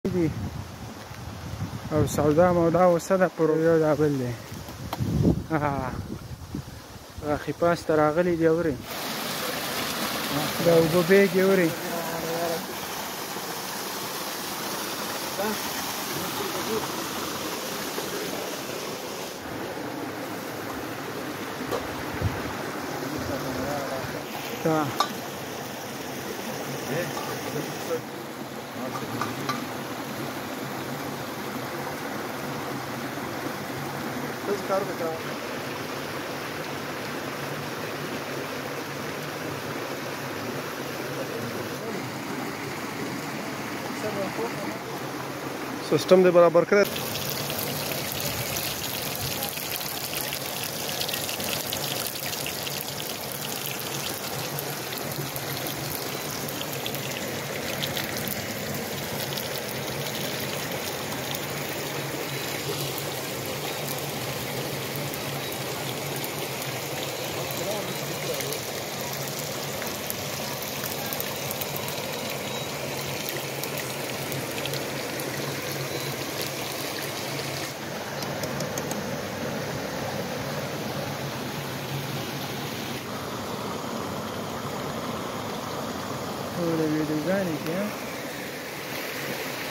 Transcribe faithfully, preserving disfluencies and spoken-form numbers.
دي او سودا مودا وسه ده پر یو دا بل دی راخي پاس ته راغلی دی اورې د اوبه بیګ یې اورې Caro que trabaja. System दे बराबर करे ټول ویډیوګانې کې